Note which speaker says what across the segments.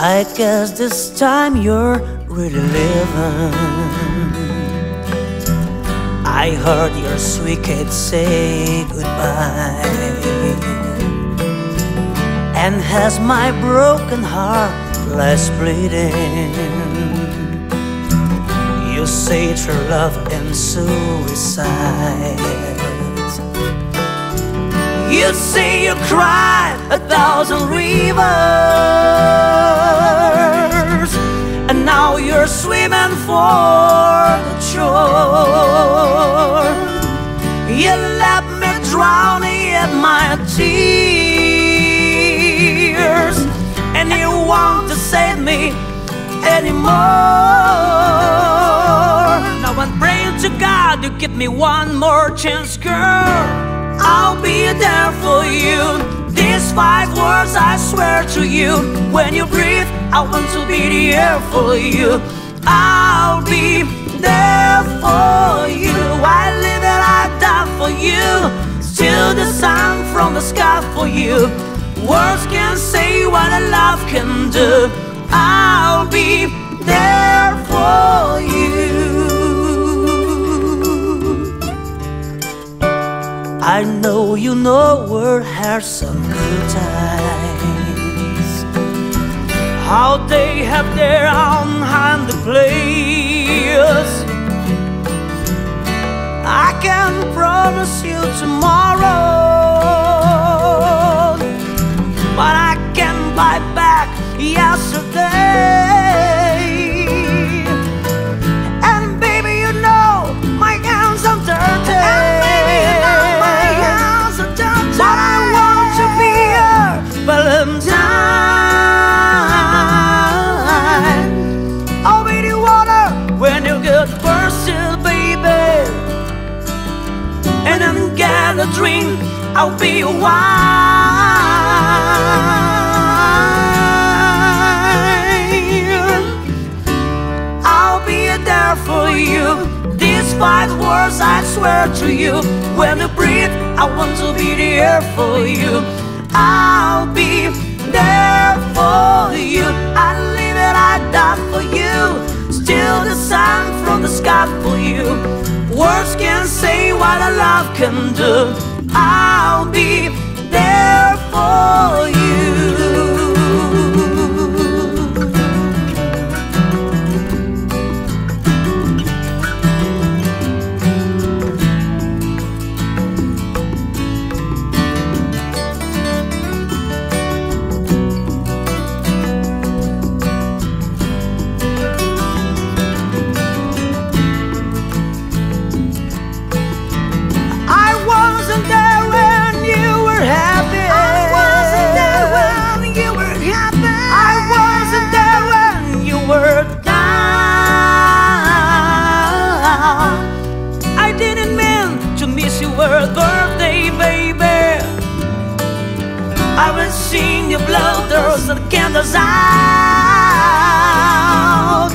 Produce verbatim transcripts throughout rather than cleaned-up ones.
Speaker 1: I guess this time you're really living. I heard your sweet kid say goodbye, and has my broken heart less bleeding. You say true love and suicide. You say you cried a thousand rivers, and now you're swimming for the shore. You left me drowning in my tears, and you want to save me anymore. Now I'm praying to God to give me one more chance, girl. I'll be there for you. These five words I swear to you. When you breathe, I want to be the air for you. I'll be there for you. I live and I die for you. Still the sun from the sky for you. Words can't say what a love can do. I'll be there for you. I know you know we had some good times, how they have their own hand to place. I can promise you tomorrow, but I can't buy back yesterday. And baby, you know my hands are dirty. Valentine, I'll be the water when you get thirsty, baby. And then get a drink, I'll be your wine. I'll be there for you. These five words I swear to you. When you breathe, I want to be the air for you. I'll be there for you. I live and I die for you. Still the sun from the sky for you. Words can't say what a love can do. I'll be there for you. Birthday, baby, I will sing you blow those candles out.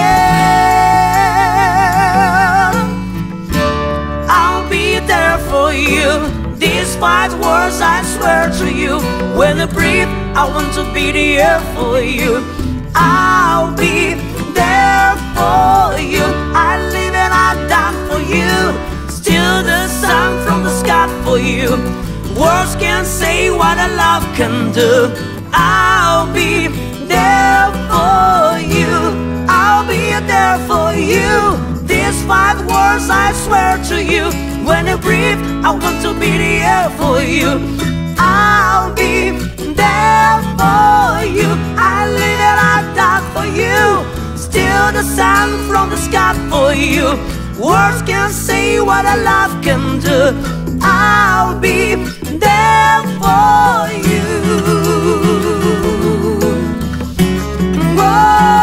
Speaker 1: Yeah, I'll be there for you. These five words I swear to you. When you breathe, I want to be the air for you. I'll be there for you. I live and I die for you. Still the sun from the sky for you. Words can't say what a love can do. I'll be there for you. I'll be there for you. These five words I swear to you. When you breathe, I want to be the air for you. I'll be there for you. I live and I die for you. Still the sun from the sky for you. Words can't say what a love can do. I'll be there for you. Whoa.